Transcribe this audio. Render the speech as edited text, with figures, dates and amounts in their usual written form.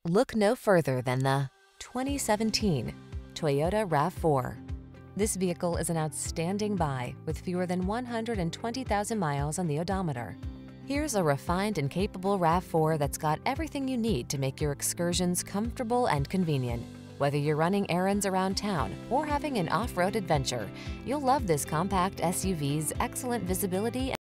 Look no further than the 2017 Toyota RAV4. This vehicle is an outstanding buy with fewer than 120,000 miles on the odometer. Here's a refined and capable RAV4 that's got everything you need to make your excursions comfortable and convenient. Whether you're running errands around town or having an off-road adventure, you'll love this compact SUV's excellent visibility